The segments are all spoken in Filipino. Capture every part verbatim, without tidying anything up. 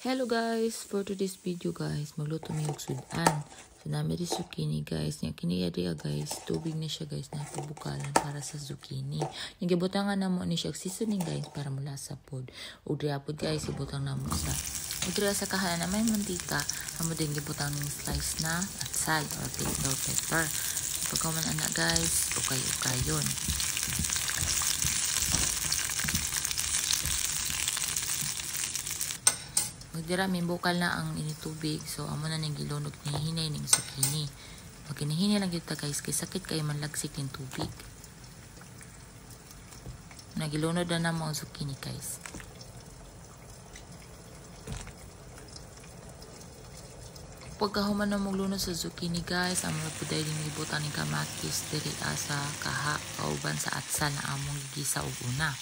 Hello guys, for today's video guys, magluto mi og sudan. So namin di zucchini guys. Nya kini adi guys, tubig na siya guys na pabukalan para sa zucchini. Yung gibutangan namo ni siya seasoning guys para mulasa pod. Ug dira pod guys ibutang namo sa ug dira sa kahanan na may mantika, amo din gibutang ning slice na atsal or bell pepper. Pagkaman ana guys, ukay-ukayon. Magdira may bukal na ang initubig. So, amo na nang gilunod ni hinay ning zucchini. Pag kinahinay lang kita guys, kay sakit kayo manlagsik ng tubig. Nagilunod na na mo ang zucchini guys. Pagkahuman na mong lunod sa zucchini guys, amo na po dahil yung ibutan ng kamatis diri asa kaha, kauban sa atsal na among gigisa og una.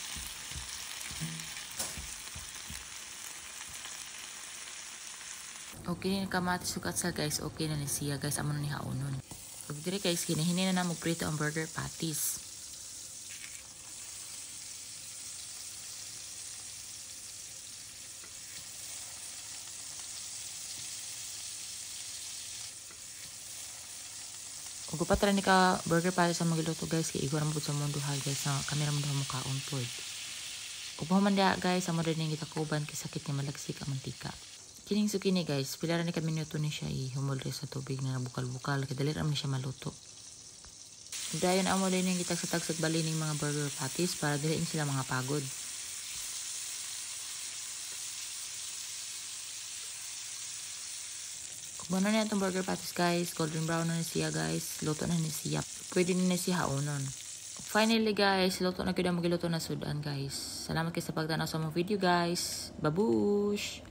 Okay na kamatis ug atsal guys, okay na ni siya guys, amo na ni haunon. Ug dire guys kinahinay na namo prito ang burger patties. Ug patra ni ka burger patties sa magiluto guys, kay igor mo sa mundo hal guys, sa kamera mo daw mo kaon pod. Ug man dia guys, amo din kita kuban kay sakit ni malagsik ang mantika. Kining zucchini guys, pila ra ni ka minuto ni siya ihumulre sa tubig na bukal-bukal kay dali ra man siya maluto. Dayon amo din yung gitag-tagsag bali ning mga burger patties para dili sila mga pagod. Kung ano na itong burger patties guys, golden brown na ni siya guys, luto na ni siya. Pwede na ni siya haunon. Finally guys, luto na kita magiluto na sudan guys. Salamat kayo sa pagtanaw sa mga video guys. Babush!